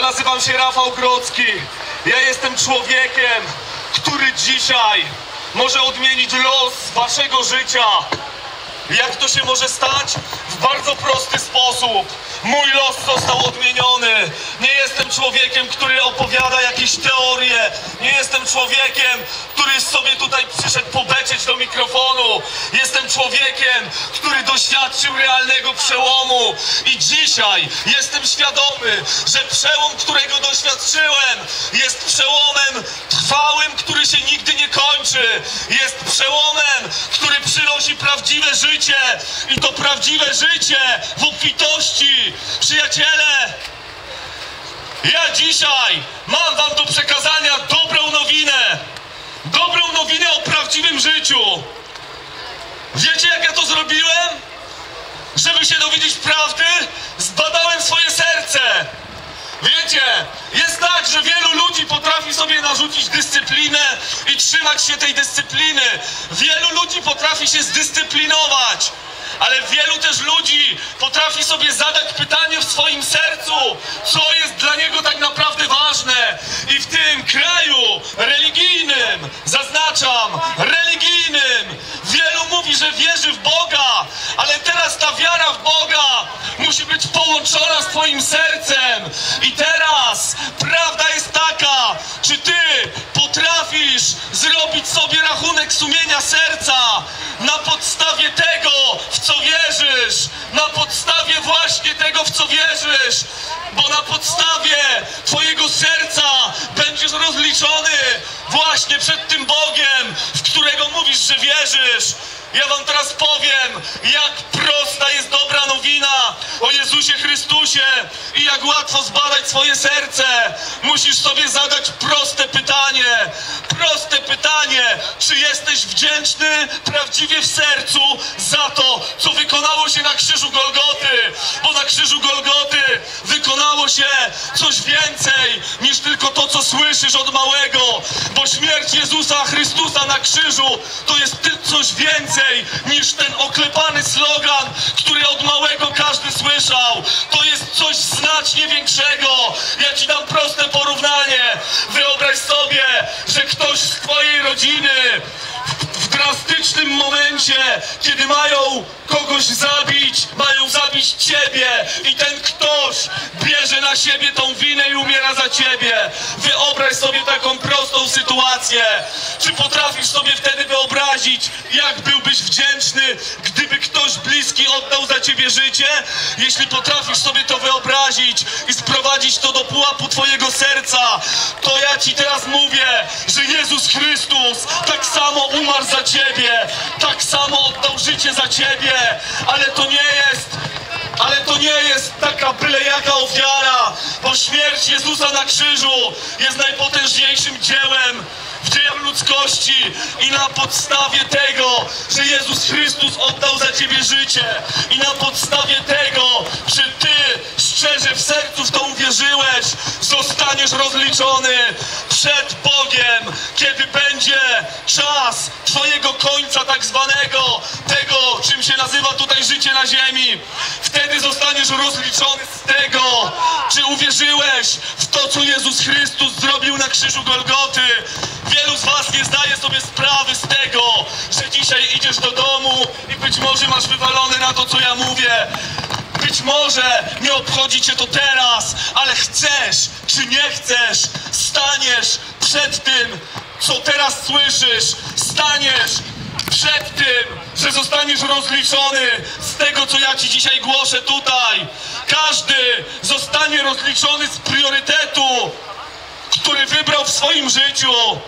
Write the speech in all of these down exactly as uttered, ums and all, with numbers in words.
nazywam się Rafał Grodzki. Ja jestem człowiekiem, który dzisiaj może odmienić los waszego życia. Jak to się może stać? W bardzo prosty sposób. Mój los został odmieniony. Nie jestem człowiekiem, który opowiada jakieś teorie. Nie jestem człowiekiem, który sobie tutaj przyszedł pobeczeć do mikrofonu. Jestem człowiekiem, który doświadczył realnego przełomu. I dzisiaj jestem świadomy, że przełom, którego doświadczyłem, jest przełomem trwałym, który się nigdy nie kończy. Jest przełomem, który przynosi prawdziwe życie. I to prawdziwe życie w obfitości. Przyjaciele, ja dzisiaj mam wam do przekazania dobrą nowinę. Dobrą nowinę o prawdziwym życiu. Wiecie, jak ja to zrobiłem? Żeby się dowiedzieć prawdy, zbadałem swoje serce. Wiecie, jest tak, że wielu ludzi potrafi sobie narzucić dyscyplinę i trzymać się tej dyscypliny. Wielu ludzi potrafi się zdyscyplinować, ale wielu też ludzi potrafi sobie zadać pytanie w swoim sercu, co jest dla niego tak naprawdę ważne. I w tym kraju religijnym, zaznaczam, religijnym, wielu mówi, że wierzy w Boga, ale teraz ta wiara w Boga musi być połączona z twoim sercem. I teraz prawda jest taka, czy ty potrafisz zrobić sobie rachunek sumienia serca na podstawie tego, w co wierzysz, na podstawie właśnie tego, w co wierzysz, bo na podstawie twojego serca będziesz rozliczony właśnie przed tym Bogiem, w którego mówisz, że wierzysz. Ja wam teraz powiem, jak prosta jest dobra nowina o Jezusie Chrystusie i jak łatwo zbadać swoje serce. Musisz sobie zadać proste pytanie. Proste pytanie, czy jesteś wdzięczny prawdziwie w sercu za to, co wykonało się na krzyżu Golgoty. Bo na krzyżu Golgoty wykonało się coś więcej niż tylko to, co słyszysz od małego. Bo śmierć Jezusa Chrystusa na krzyżu to jest coś więcej niż ten oklepany slogan, który od małego każdy słyszał. To jest coś znacznie większego. Ja ci dam proste porównanie. Wyobraź sobie, że ktoś z twojej rodziny w, w drastycznym momencie, kiedy mają kogoś zabić, mają zabić ciebie i ten ktoś bierze na siebie tą winę i umiera za ciebie. Wyobraź sobie taką prostą sytuację. Czy potrafisz sobie wtedy wyobrazić, jak byłbyś wdzięczny, gdyby ktoś bliski oddał za ciebie życie? Jeśli potrafisz sobie to wyobrazić i sprowadzić to do pułapu twojego serca, to ja ci teraz mówię, że Jezus Chrystus tak samo umarł za ciebie, tak samo oddał życie za ciebie, ale to nie jest Ale to nie jest taka byle jaka ofiara, bo śmierć Jezusa na krzyżu jest najpotężniejszym dziełem w dziejach ludzkości i na podstawie tego, że Jezus Chrystus oddał za ciebie życie i na podstawie tego, że ty szczerze w sercu w to uwierzyłeś, zostaniesz rozliczony przed Bogiem, kiedy będzie czas twojego końca tak zwanego, tego, czym się nazywa tutaj życie na ziemi. Wtedy zostaniesz rozliczony z tego, czy uwierzyłeś w to, co Jezus Chrystus zrobił na krzyżu Golgoty. Wielu z was nie zdaje sobie sprawy z tego, że dzisiaj idziesz do domu i być może masz wywalone na to, co ja mówię. Być może nie obchodzi cię to teraz, ale chcesz, czy nie chcesz, staniesz przed tym, co teraz słyszysz. Staniesz przed tym, że zostaniesz rozliczony z tego, co ja ci dzisiaj głoszę tutaj. Każdy zostanie rozliczony z priorytetu, który wybrał w swoim życiu.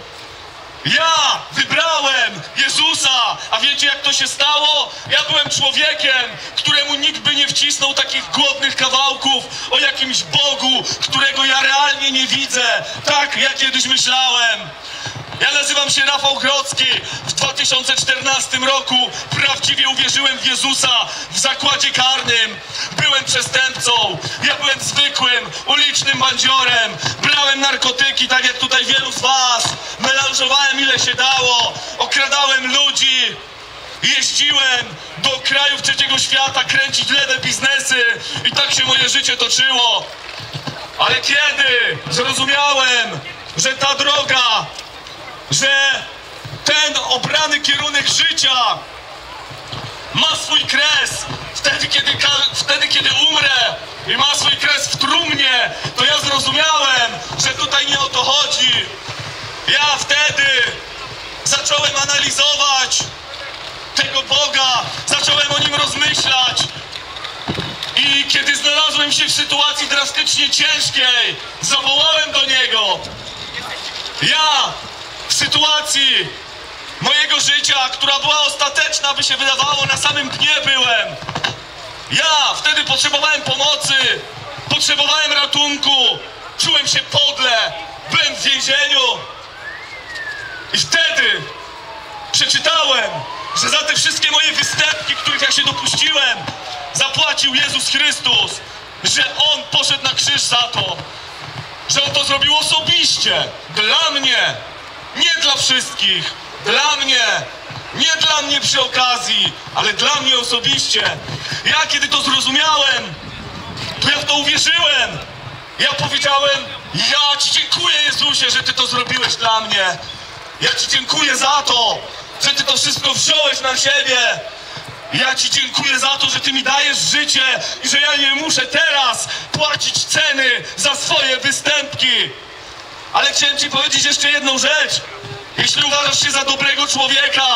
Ja wybrałem Jezusa, a wiecie, jak to się stało? Ja byłem człowiekiem, któremu nikt by nie wcisnął takich głodnych kawałków o jakimś Bogu, którego ja realnie nie widzę, tak jak kiedyś myślałem. Ja nazywam się Rafał Grodzki. W dwa tysiące czternastym roku prawdziwie uwierzyłem w Jezusa w zakładzie karnym. Byłem przestępcą. Ja byłem zwykłym, ulicznym bandziorem. Brałem narkotyki, tak jak tutaj wielu z was. Melanżowałem ile się dało. Okradałem ludzi. Jeździłem do krajów trzeciego świata kręcić lewe biznesy. I tak się moje życie toczyło. Ale kiedy zrozumiałem, że ta droga, że ten obrany kierunek życia ma swój kres wtedy, kiedy, wtedy, kiedy umrę i ma swój kres w trumnie, to ja zrozumiałem, że tutaj nie o to chodzi. Ja wtedy zacząłem analizować tego Boga, zacząłem o Nim rozmyślać i kiedy znalazłem się w sytuacji drastycznie ciężkiej, zawołałem do Niego. Ja w sytuacji mojego życia, która była ostateczna, by się wydawało, na samym dnie byłem. Ja wtedy potrzebowałem pomocy, potrzebowałem ratunku, czułem się podle, byłem w więzieniu. I wtedy przeczytałem, że za te wszystkie moje występki, których ja się dopuściłem, zapłacił Jezus Chrystus, że On poszedł na krzyż za to, że On to zrobił osobiście, dla mnie, nie dla wszystkich, dla mnie, nie dla mnie przy okazji, ale dla mnie osobiście. Ja kiedy to zrozumiałem, to ja w to uwierzyłem. Ja powiedziałem, ja Ci dziękuję, Jezusie, że Ty to zrobiłeś dla mnie. Ja Ci dziękuję za to, że Ty to wszystko wziąłeś na siebie. Ja Ci dziękuję za to, że Ty mi dajesz życie i że ja nie muszę teraz płacić ceny za swoje występki. Ale chciałem Ci powiedzieć jeszcze jedną rzecz. Jeśli uważasz się za dobrego człowieka,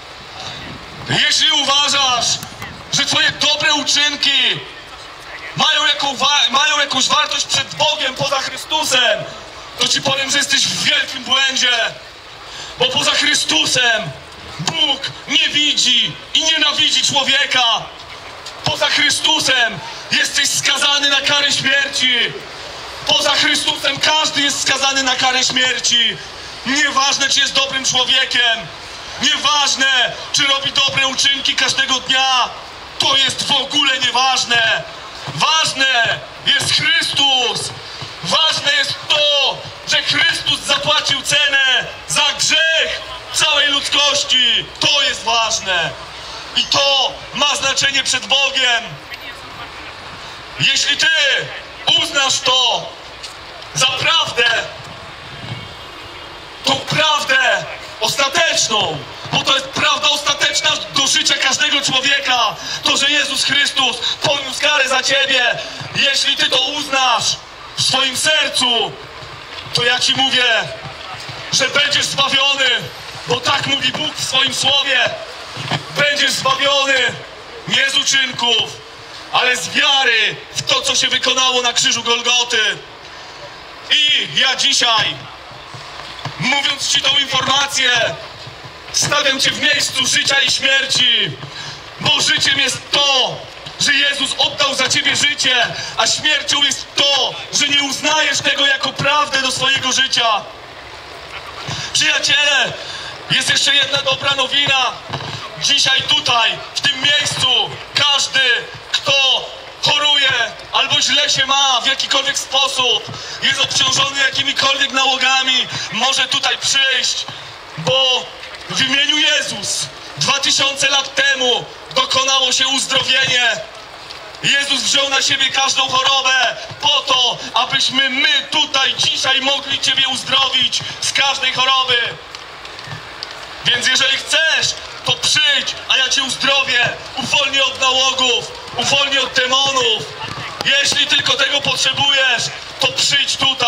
jeśli uważasz, że Twoje dobre uczynki mają, jaką wa mają jakąś wartość przed Bogiem poza Chrystusem, to Ci powiem, że jesteś w wielkim błędzie. Bo poza Chrystusem Bóg nie widzi i nienawidzi człowieka. Poza Chrystusem jesteś skazany na karę śmierci. Poza Chrystusem każdy jest skazany na karę śmierci. Nieważne, czy jest dobrym człowiekiem. Nieważne, czy robi dobre uczynki każdego dnia. To jest w ogóle nieważne. Ważne jest Chrystus. Ważne jest to, że Chrystus zapłacił cenę za grzech całej ludzkości. To jest ważne. I to ma znaczenie przed Bogiem. Jeśli Ty uznasz to za prawdę, tą prawdę ostateczną, bo to jest prawda ostateczna do życia każdego człowieka, to, że Jezus Chrystus poniósł karę za Ciebie. Jeśli Ty to uznasz w swoim sercu, to ja Ci mówię, że będziesz zbawiony, bo tak mówi Bóg w swoim słowie. Będziesz zbawiony nie z uczynków, ale z wiary w to, co się wykonało na krzyżu Golgoty. I ja dzisiaj, mówiąc Ci tą informację, stawiam Cię w miejscu życia i śmierci, bo życiem jest to, że Jezus oddał za Ciebie życie, a śmiercią jest to, że nie uznajesz tego jako prawdę do swojego życia. Przyjaciele, jest jeszcze jedna dobra nowina. Dzisiaj tutaj, w tym miejscu, każdy, kto choruje albo źle się ma w jakikolwiek sposób, jest obciążony jakimikolwiek nałogami, może tutaj przyjść, bo w imieniu Jezus dwa tysiące lat temu dokonało się uzdrowienie. Jezus wziął na siebie każdą chorobę po to, abyśmy my tutaj dzisiaj mogli Ciebie uzdrowić z każdej choroby. Więc jeżeli chcesz, to przyjdź, a ja Cię uzdrowię, uwolnię od nałogów, uwolnię od demonów. Jeśli tylko tego potrzebujesz, to przyjdź tutaj.